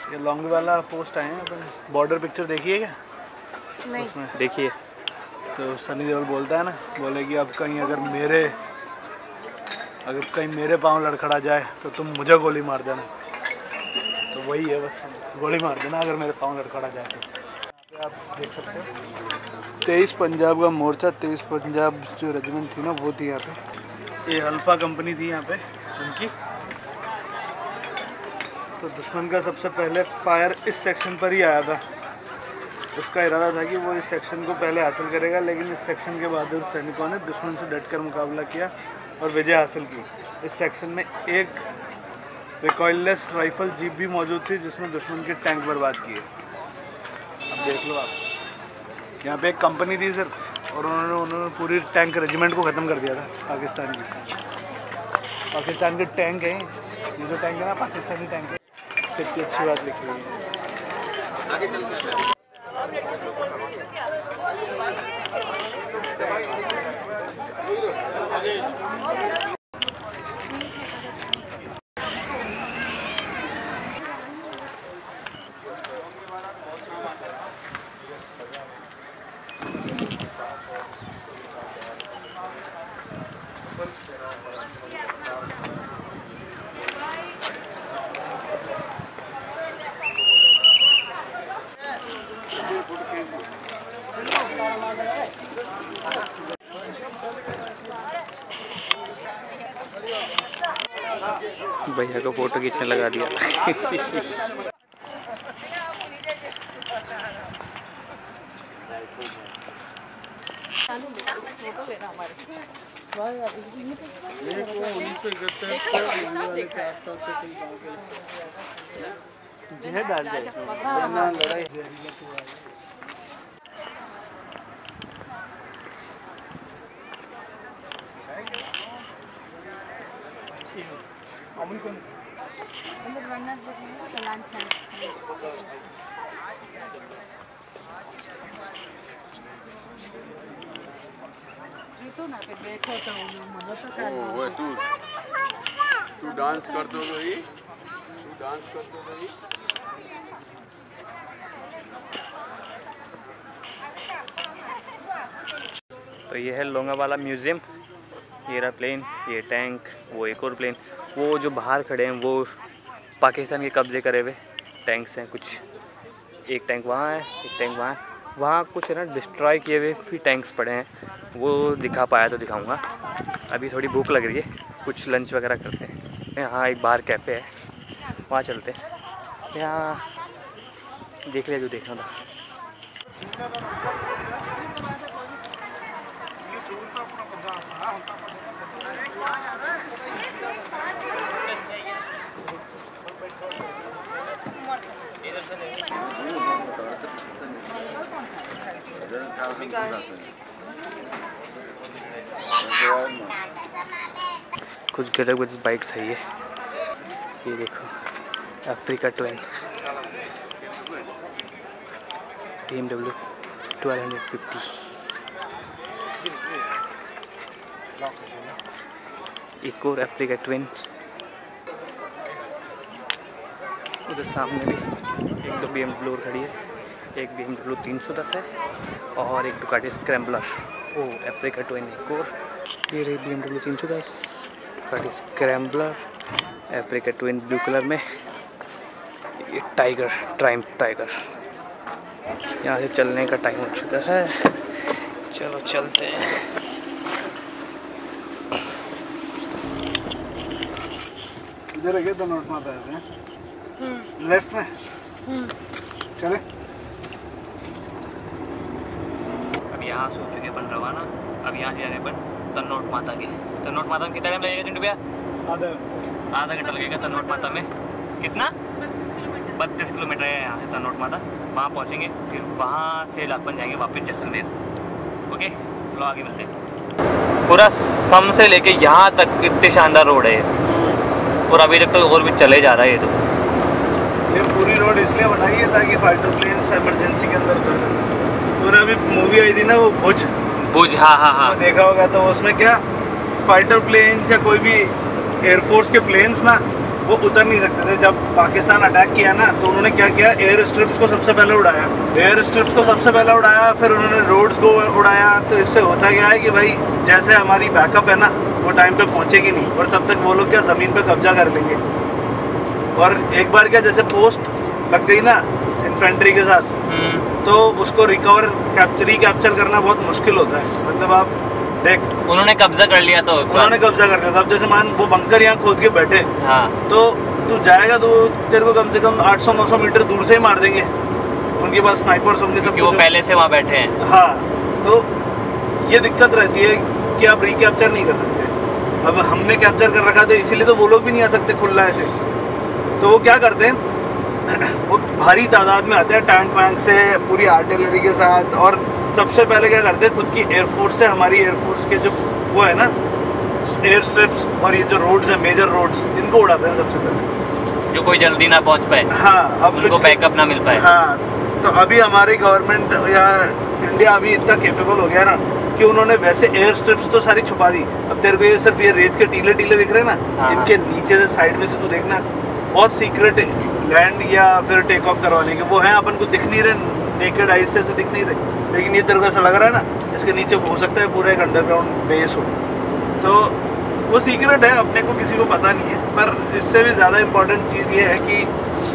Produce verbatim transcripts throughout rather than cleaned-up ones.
ये लॉन्ग वाला पोस्ट आए हैं अपन। बॉर्डर पिक्चर देखिए क्या? नहीं उसमें देखिए तो सनी देओल बोलता है ना, बोले कि अब कहीं अगर मेरे अगर कहीं मेरे पाँव लड़खड़ा जाए तो तुम मुझे गोली मार देना। तो वही है, बस गोली मार देना अगर मेरे पाँव लड़खड़ा जाए तो। यहाँ पे आप देख सकते हो तेईस पंजाब का मोर्चा, तेईस पंजाब जो रेजिमेंट थी ना वो थी यहाँ पे। ये अल्फा कंपनी थी यहाँ पे उनकी। तो दुश्मन का सबसे पहले फायर इस सेक्शन पर ही आया था। उसका इरादा था कि वो इस सेक्शन को पहले हासिल करेगा, लेकिन इस सेक्शन के बहादुर सैनिकों ने दुश्मन से डटकर मुकाबला किया और विजय हासिल की। इस सेक्शन में एक रिकॉइललेस राइफल जीप भी मौजूद थी जिसमें दुश्मन के टैंक बर्बाद किए। अब देख लो आप, यहाँ पे एक कंपनी थी सिर्फ, और उन्होंने उन्होंने पूरी टैंक रेजिमेंट को ख़त्म कर दिया था। पाकिस्तान की पाकिस्तान के टैंक हैं ये, जो टैंक है ना पाकिस्तानी टैंक है। कितनी अच्छी बात लिखी हुई है। आगे चलते हैं। भैया को फोटो खींचने लगा दिया। ओए तू तू डांस कर दो भाई, तू डांस कर दो भाई। तो ये है लोंगावाला म्यूज़ियम। ये रहा प्लेन, ये टैंक, वो एक और प्लेन। वो जो बाहर खड़े हैं वो पाकिस्तान के कब्जे करे हुए टैंक्स हैं कुछ। एक टैंक वहाँ है, एक टैंक वहाँ है। वहाँ कुछ है ना डिस्ट्रॉय किए हुए भी टैंक्स पड़े हैं, वो दिखा पाया तो दिखाऊंगा। अभी थोड़ी भूख लग रही है, कुछ लंच वगैरह करते हैं। यहाँ एक बाहर कैफ़े है, वहाँ चलते हैं। यहाँ देख लिया जो देखना था। कुछ गिरे कुछ बाइक सही है। ये देखो Africa twin B M W twelve fifty. एक और अफ्रीका ट्वेन। उधर सामने भी एक दो बी एम डब्ल्यू खड़ी है, एक बी एम डब्ल्यू तीन सौ दस है और एक डुकाटी स्क्रैम्बलर। ओ अफ्रीका ट्वेन एक और। ये रही बी एम डब्ल्यू तीन सौ दस, Ducati scrambler, Africa twin blue colour में। ये टाइगर, ट्रायम्फ टाइगर। यहाँ से चलने का टाइम हो चुका है, चलो चलते हैं। इधर है तो नोट माता है लेफ्ट में। चले अब यहाँ सोच चुके अपन रवाना। अब यहाँ से जाने पर तन्नोट माता के। तन्नोट माता में कितना टाइम लगेगा चिंटू भैया? आधा आधा घंटा लगेगा तन्नोट माता में। कितना? बत्तीस किलोमीटर है यहाँ से तन्नोट माता। वहाँ पहुँचेंगे, फिर वहाँ से अपन जाएंगे वापस जैसलमेर। ओके चलो आगे मिलते हैं। पूरा सम से लेके यहाँ तक इतनी शानदार रोड है और अभी तक तो और भी चले जा रहा है। ये तो ये पूरी रोड इसलिए बनाई है ताकि फाइटर प्लेन इमरजेंसी के अंदर उतर सके। और अभी मूवी आई थी ना वो भुज भुज हाँ हाँ हाँ देखा होगा। तो उसमें क्या फाइटर प्लेन्स या कोई भी एयरफोर्स के प्लेन्स ना वो उतर नहीं सकते थे। जब पाकिस्तान अटैक किया ना तो उन्होंने क्या किया, एयर स्ट्रिप्स को सबसे पहले उड़ाया, एयर स्ट्रिप्स को सबसे पहले उड़ाया, फिर उन्होंने रोड्स को उड़ाया। तो इससे होता क्या है कि भाई जैसे हमारी बैकअप है ना वो टाइम पे पहुंचेगी नहीं, और तब तक वो लोग क्या ज़मीन पे कब्जा कर लेंगे। और एक बार क्या जैसे पोस्ट लग गई ना इन्फेंट्री के साथ, तो उसको रिकवर कैप्चर रिकैप्चर करना बहुत मुश्किल होता है। मतलब आप देख, उन्होंने कब्जा कर लिया तो उन्होंने कब्जा कर लिया था। अब जैसे मान वो बंकर यहाँ खोद के बैठे, हाँ, तो तू जाएगा तो तेरे को कम से कम आठ सौ नौ सौ मीटर दूर से ही मार देंगे। उनके पास स्नाइपर्स होंगे, सब वो पहले से वहाँ बैठे हैं। हाँ, तो ये दिक्कत रहती है कि आप रिकैप्चर नहीं कर सकते। अब हमने कैप्चर कर रखा तो इसीलिए तो वो लोग भी नहीं आ सकते खुला ऐसे। तो वो क्या करते हैं, वो भारी तादाद में आते हैं टैंक वैंक से, पूरी आर्टिलरी के साथ। और सबसे पहले क्या करते हैं, खुद की एयरफोर्स से, हमारी एयरफोर्स के जो वो है ना एयर स्ट्रिप्स और ये जो रोड्स है मेजर रोड्स, इनको उड़ाते हैं सबसे पहले, जो कोई जल्दी ना पहुंच पाए। हाँ, अब उनको बैकअप ना मिल पाए। हाँ, तो अभी हमारी गवर्नमेंट या इंडिया अभी इतना केपेबल हो गया ना कि उन्होंने वैसे एयर स्ट्रिप्स तो सारी छुपा दी। अब तेरे को ये सिर्फ ये रेत के टीले टीले दिख रहे हैं ना, हाँ। इनके नीचे से साइड में से तू देखना बहुत सीक्रेट लैंड या फिर टेक ऑफ करवाने के वो हैं, अपन को दिख नहीं रहे, नेकेड आइज से दिख नहीं रहे। लेकिन ये तेरे को ऐसा लग रहा है ना इसके नीचे हो सकता है पूरा एक अंडरग्राउंड बेस हो। तो वो सीक्रेट है, अपने को किसी को पता नहीं है। पर इससे भी ज़्यादा इम्पोर्टेंट चीज़ ये है कि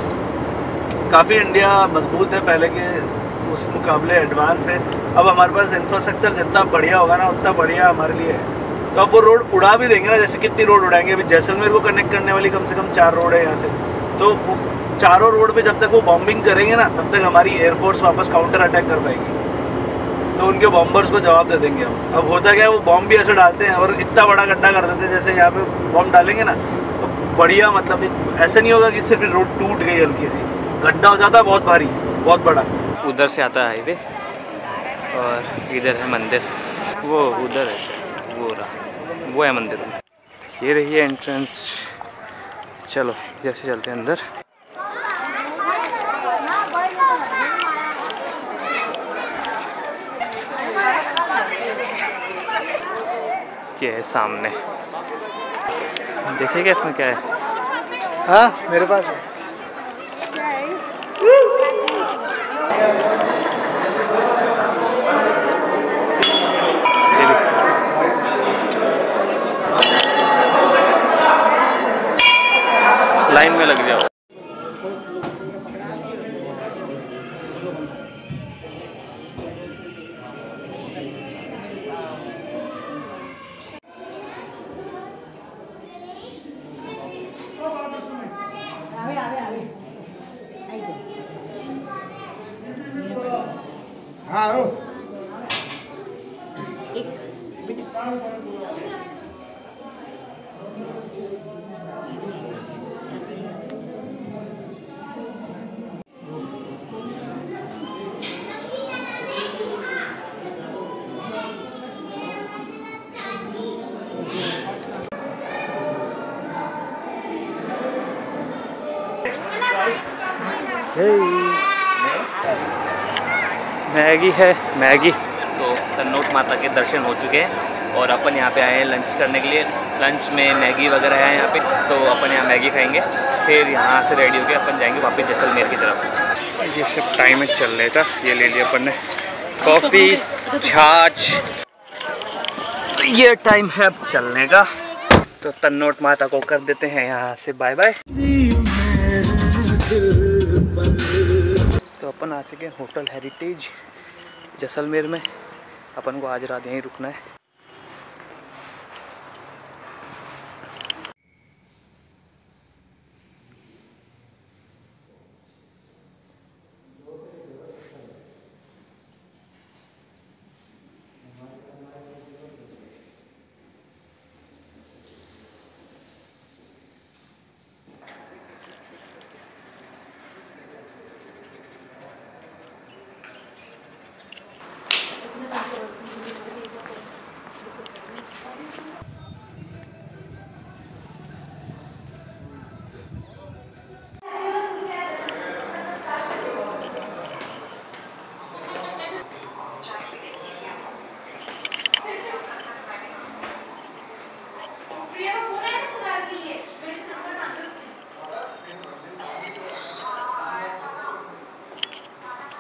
काफ़ी इंडिया मजबूत है, पहले के उस मुकाबले एडवांस है। अब हमारे पास इंफ्रास्ट्रक्चर जितना बढ़िया होगा ना उतना बढ़िया हमारे लिए है। तो अब वो रोड उड़ा भी देंगे ना, जैसे कितनी रोड उड़ाएंगे, अभी जैसलमेर को कनेक्ट करने वाली कम से कम चार रोड है यहाँ से। तो वो चारों रोड पे जब तक वो बॉम्बिंग करेंगे ना तब तक हमारी एयरफोर्स वापस काउंटर अटैक कर पाएगी। तो उनके बॉम्बर्स को जवाब दे देंगे हम। अब होता क्या है, वो बॉम्ब भी ऐसे डालते हैं और इतना बड़ा गड्ढा कर देते हैं, जैसे यहाँ पे बॉम्ब डालेंगे ना तो बढ़िया, मतलब ऐसा नहीं होगा कि सिर्फ रोड टूट गई, हल्की सी गड्ढा हो जाता है बहुत भारी, बहुत बड़ा। उधर से आता है हाईवे और इधर है मंदिर, वो उधर है, वो रहा, वो है मंदिर। ये रही है एंट्रेंस। चलो इधर से चलते हैं अंदर। ये है सामने, देखिएगा इसमें क्या है। हाँ, मेरे पास है। लाइन में लग जाओ। हाँ, मैगी है, मैगी। तो तन्नोट माता के दर्शन हो चुके हैं और अपन यहाँ पे आए हैं लंच करने के लिए। लंच में मैगी वगैरह है यहाँ पे, तो अपन यहाँ मैगी खाएंगे, फिर यहाँ से रेडी होके अपन जाएंगे वापस जैसलमेर की तरफ। ये सब टाइम में चल रहा था, ये ले लिया अपन ने कॉफ़ी, छाछ। ये टाइम है अब चलने का, तो तन्नोट माता को कर देते हैं यहाँ से बाय बाय। तो अपन आ चुके हैं होटल हेरिटेज जैसलमेर में। अपन को आज रात यहीं रुकना है।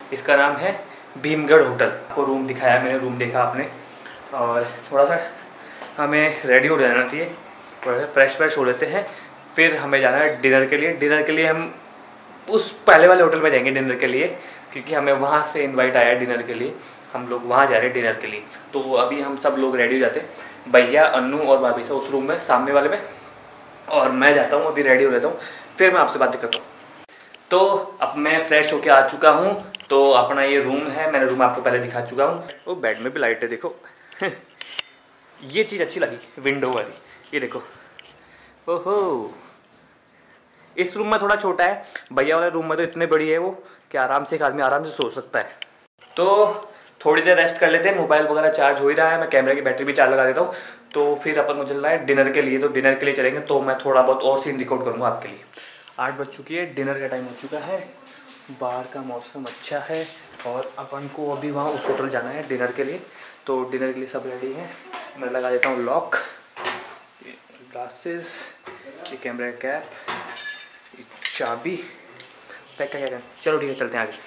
इसका नाम है भीमगढ़ होटल। आपको रूम दिखाया मैंने, रूम देखा आपने, और थोड़ा सा हमें रेडी हो जाना चाहिए, थोड़ा सा फ्रेश फ्रेश हो लेते हैं, फिर हमें जाना है डिनर के लिए। डिनर के लिए हम उस पहले वाले होटल में जाएंगे डिनर के लिए, क्योंकि हमें वहाँ से इनवाइट आया है डिनर के लिए, हम लोग वहाँ जा रहे हैं डिनर के लिए। तो अभी हम सब लोग रेडी हो जाते हैं, भैया, अन्नू और भाभी से उस रूम में सामने वाले में, और मैं जाता हूँ अभी रेडी हो लेता हूँ, फिर मैं आपसे बात करता हूँ। तो अब मैं फ्रेश होके आ चुका हूँ, तो अपना ये रूम है, मैंने रूम आपको पहले दिखा चुका हूँ। वो बेड में भी लाइट है, देखो ये चीज़ अच्छी लगी, विंडो वाली, ये देखो। ओहो, इस रूम में थोड़ा छोटा है, भैया वाले रूम में तो इतने बड़ी है वो कि आराम से एक आदमी आराम से सो सकता है। तो थोड़ी देर रेस्ट कर लेते हैं, मोबाइल वगैरह चार्ज हो ही रहा है, मैं कैमरे की बैटरी भी चार्ज लगा देता हूँ। तो फिर अपन को चल रहा है डिनर के लिए, तो डिनर के लिए चलेंगे, तो मैं थोड़ा बहुत और सीन रिकॉर्ड करूँगा आपके लिए। आठ बज चुकी है, डिनर का टाइम हो चुका है, बाहर का मौसम अच्छा है, और अपन को अभी वहाँ उस होटल जाना है डिनर के लिए। तो डिनर के लिए सब रेडी हैं, मैं लगा देता हूँ लॉक, ग्लासेस, ये कैमरा का कैप, चाबी, पैक का क्या करें। चलो ठीक है, चलते हैं आगे।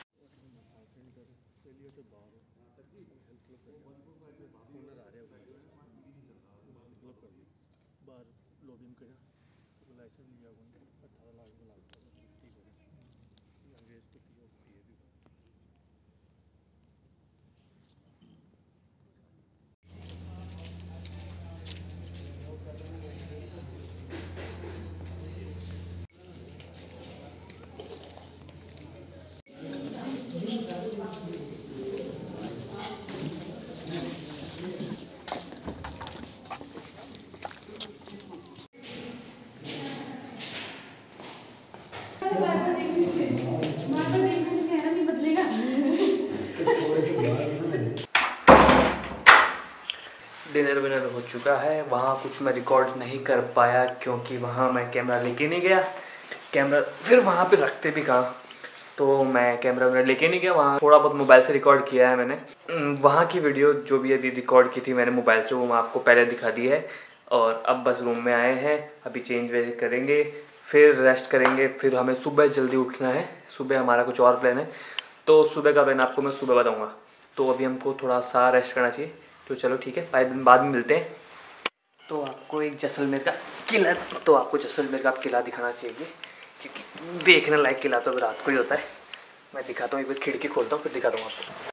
डिनर विनर हो चुका है, वहाँ कुछ मैं रिकॉर्ड नहीं कर पाया क्योंकि वहाँ मैं कैमरा लेके नहीं गया, कैमरा फिर वहाँ पे रखते भी कहाँ, तो मैं कैमरा वगैरह लेके नहीं गया। वहाँ थोड़ा बहुत मोबाइल से रिकॉर्ड किया है मैंने, वहाँ की वीडियो जो भी अभी रिकॉर्ड की थी मैंने मोबाइल से, वो मैं आपको पहले दिखा दी है। और अब बस रूम में आए हैं, अभी चेंज वेज करेंगे, फिर रेस्ट करेंगे, फिर हमें सुबह जल्दी उठना है, सुबह हमारा कुछ और प्लान है, तो सुबह का प्लान आपको मैं सुबह बताऊँगा। तो अभी हमको थोड़ा सा रेस्ट करना चाहिए, तो चलो ठीक है, पाँच दिन बाद में मिलते हैं। तो आपको एक जैसलमेर का किला, तो आपको जैसलमेर का किला दिखाना चाहिए, क्योंकि देखने लायक किला तो रात को ही होता है। मैं दिखाता हूँ, एक बार खिड़की खोलता हूँ, फिर दिखाता हूँ आपको।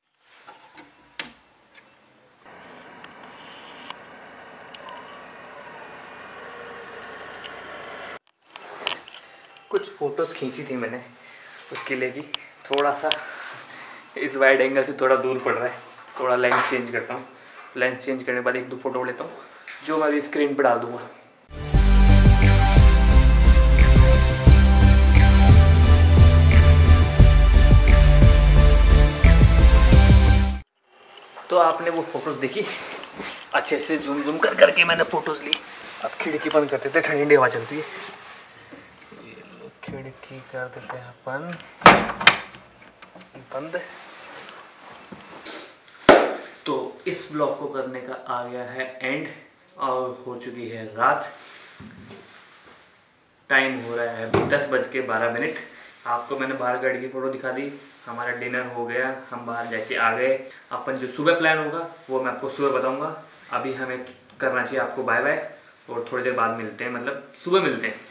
कुछ फ़ोटोज़ खींची थी मैंने उस किले की, थोड़ा सा इस वाइड एंगल से थोड़ा दूर पड़ रहा है, थोड़ा लेंस चेंज करता हूँ। लेंस चेंज करने के बाद एक दो फोटो लेता हूँ, जो मैं अभी स्क्रीन पर डाल दूँगा। तो आपने वो फ़ोटोज़ देखी, अच्छे से जूम जूम कर करके मैंने फ़ोटोज़ ली। अब खिड़की बंद करते थे, ठंडी हवा चलती है, ये लो खिड़की कर देते हैं अपन बंद। तो इस ब्लॉग को करने का आ गया है एंड, और हो चुकी है रात, टाइम हो रहा है अभी दस बज के बारह मिनट। आपको मैंने बाहर गाड़ी की फ़ोटो दिखा दी, हमारा डिनर हो गया, हम बाहर जाके आ गए। अपन जो सुबह प्लान होगा वो मैं आपको सुबह बताऊंगा। अभी हमें करना चाहिए आपको बाय बाय, और थोड़ी देर बाद मिलते हैं, मतलब सुबह मिलते हैं।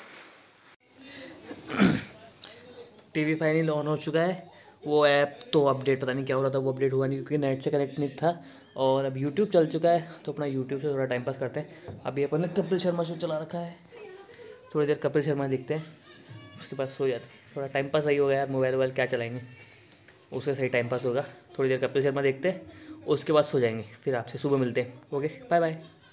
टीवी फाइनल ऑन हो चुका है, वो ऐप तो अपडेट पता नहीं क्या हो रहा था, वो अपडेट हुआ नहीं क्योंकि नेट से कनेक्ट नहीं था। और अब यूट्यूब चल चुका है, तो अपना यूट्यूब से थोड़ा टाइम पास करते हैं। अभी अपन ने कपिल शर्मा शो चला रखा है, थोड़ी देर कपिल शर्मा देखते हैं, उसके बाद सो जाते हैं। थोड़ा टाइम पास सही होगा यार, मोबाइल वोबाइल क्या चलाएंगे, उससे सही टाइम पास होगा। थोड़ी देर कपिल शर्मा देखते हैं, उसके बाद सो जाएंगे, फिर आपसे सुबह मिलते हैं। Okay, bye bye.